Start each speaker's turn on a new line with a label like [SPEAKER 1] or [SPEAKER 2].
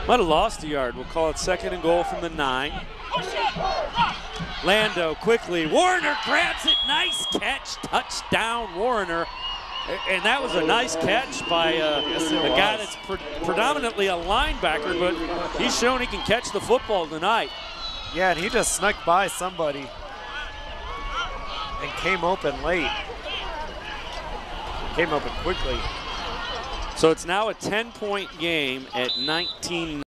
[SPEAKER 1] Might have lost a yard. We'll call it 2nd and goal from the 9. Lando quickly. Warinner grabs it. Nice catch. Touchdown, Warinner. And that was a nice catch by a guy that's predominantly a linebacker, but he's shown he can catch the football tonight.
[SPEAKER 2] Yeah, and he just snuck by somebody and came open late. Came open quickly.
[SPEAKER 1] So it's now a 10-point game at 19.